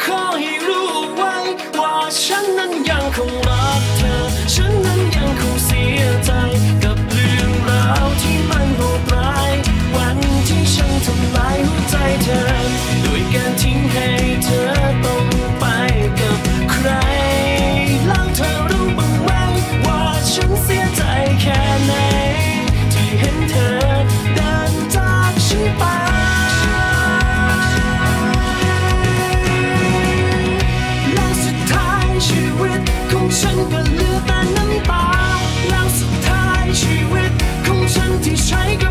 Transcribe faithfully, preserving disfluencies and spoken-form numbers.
ขอให้รู้ไว้ว่าฉันนั้นยังคงรักเธอฉันนั้นยังคงเสียใจกับเรื่องราวที่มันโหดร้ายวันที่ฉันทำลายหัวใจเธอโดยการทิ้งให้เธอต้องไปกับใครแล้วเธอรู้บ้างไหมว่าฉันเสียใจแค่ไหนที่เห็นเธอเดินจากฉันไปแล้วสุดท้ายชีวิตของฉันก็เหลือแต่น้ำตาแล้วสุดท้ายชีวิตของฉันที่ใช้